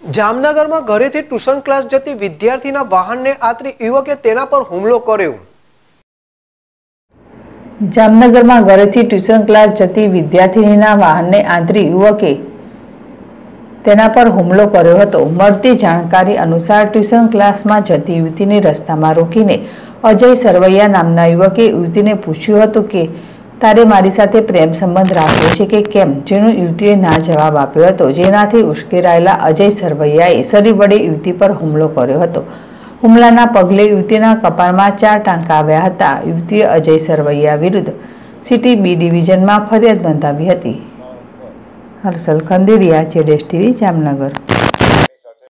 જામનગરમાં ઘરેથી tuition class જતી વિદ્યાર્થીના વાહનને આંતરી યુવકે તેના પર હુમલો કર્યો। જામનગરમાં ઘરેથી ટ્યુશન ક્લાસ જતી વિદ્યાર્થીનીના વાહનને આંતરી યુવકે તેના પર હુમલો કર્યો હતો। મળતી જાણકારી અનુસાર ટ્યુશન ક્લાસમાં જતી યુવતીને રસ્તામાં રોકીને અજય સરવૈયા નામના યુવકે યુવતીને પૂછ્યું હતું કે તારે મારી સાથે પ્રેમ સંબંધ રાખ્યો છે કે કેમ, જેનો યુવતીએ ના જવાબ આપ્યો હતો, જેનાથી ઉશ્કેરાયેલા અજય સરવૈયાએ શરીર વડે યુવતી પર હુમલો કર્યો હતો। હુમલાના પગલે યુવતીના કપાળમાં 4 ટાંકા આવ્યા હતા। યુવતીએ અજય સરવૈયા વિરુદ્ધ સિટી બી ડિવિઝનમાં ફરિયાદ નોંધાવી હતી। હર્ષલ ખંદેડિયા, જેડેશ ટીવી, જામનગર।